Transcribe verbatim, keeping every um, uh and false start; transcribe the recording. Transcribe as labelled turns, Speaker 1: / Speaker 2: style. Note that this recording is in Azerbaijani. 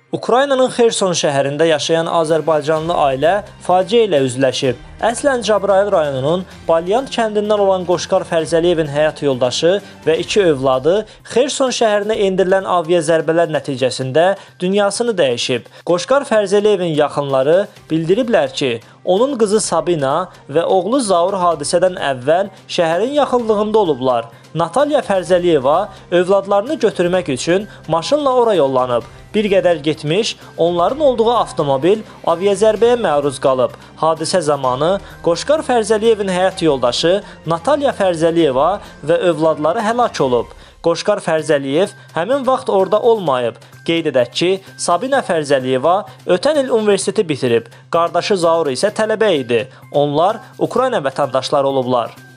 Speaker 1: Ukraynanın Xerson şəhərində yaşayan Azərbaycanlı ailə faciə ilə üzləşib. Əslən Cəbrayıl rayonunun Balyant kəndindən olan Qoşqar Fərzəliyevin həyat yoldaşı və iki övladı Xerson şəhərinə endirilən avia zərbələr nəticəsində dünyasını dəyişib. Qoşqar Fərzəliyevin yaxınları bildiriblər ki, onun qızı Sabina və oğlu Zaur hadisədən əvvəl şəhərin yaxınlığında olublar. Natalya Fərzəliyeva övladlarını götürmək üçün maşınla ora yollanıb. Bir qədər getmiş, onların olduğu avtomobil aviazərbəyə məruz qalıb. Hadisə zamanı Qoşqar Fərzəliyevin həyat yoldaşı Natalya Fərzəliyeva və övladları həlak olub. Qoşqar Fərzəliyev həmin vaxt orada olmayıb. Qeyd edək ki, Sabina Fərzəliyeva ötən il universiteti bitirib. Qardaşı Zaur isə tələbə idi. Onlar Ukrayna vətəndaşları olublar.